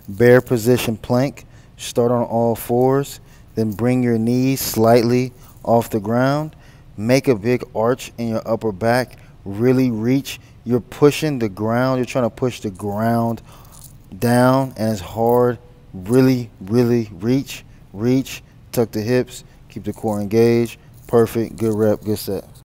bear position plank. Start on all fours, then bring your knees slightly off the ground. Make a big arch in your upper back. Really reach. You're pushing the ground. You're trying to push the ground down, and it's hard. Really, really reach. Reach. Tuck the hips. Keep the core engaged. Perfect. Good rep. Good set.